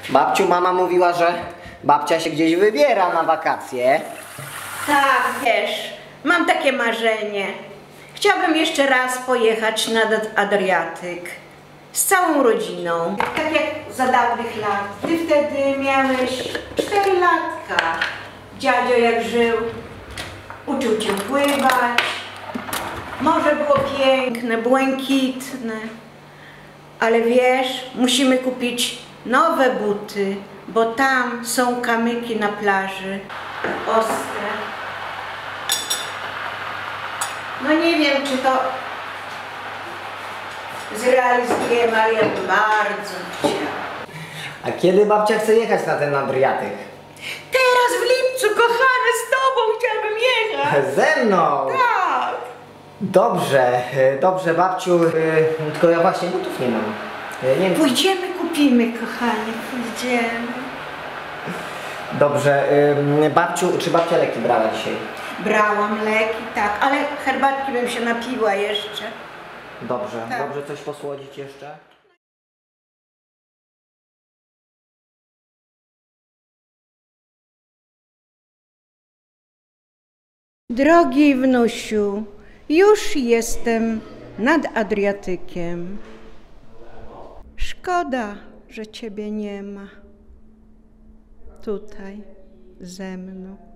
Babciu, mama mówiła, że babcia się gdzieś wybiera na wakacje. Tak, wiesz, mam takie marzenie. Chciałabym jeszcze raz pojechać nad Adriatyk z całą rodziną. Tak jak za dawnych lat. Ty wtedy miałeś 4 latka. Dziadzio jak żył, uczył cię pływać. Morze było piękne, błękitne. Ale wiesz, musimy kupić nowe buty, bo tam są kamyki na plaży. Ostre. No nie wiem, czy to zrealizujemy, ale ja bym bardzo chciała. A kiedy babcia chce jechać na ten Adriatyk? Teraz w lipcu, kochany, z tobą chciałabym jechać. Ze mną! Tak. Dobrze, dobrze babciu, tylko ja właśnie butów nie mam. Nie wiem. Pójdziemy, kupimy, kochanie, pójdziemy. Dobrze, babciu, czy babcia leki brała dzisiaj? Brałam leki, tak, ale herbatki bym się napiła jeszcze. Dobrze, Tak. dobrze coś posłodzić jeszcze? Drogi wnusiu, już jestem nad Adriatykiem. Szkoda, że ciebie nie ma tutaj ze mną.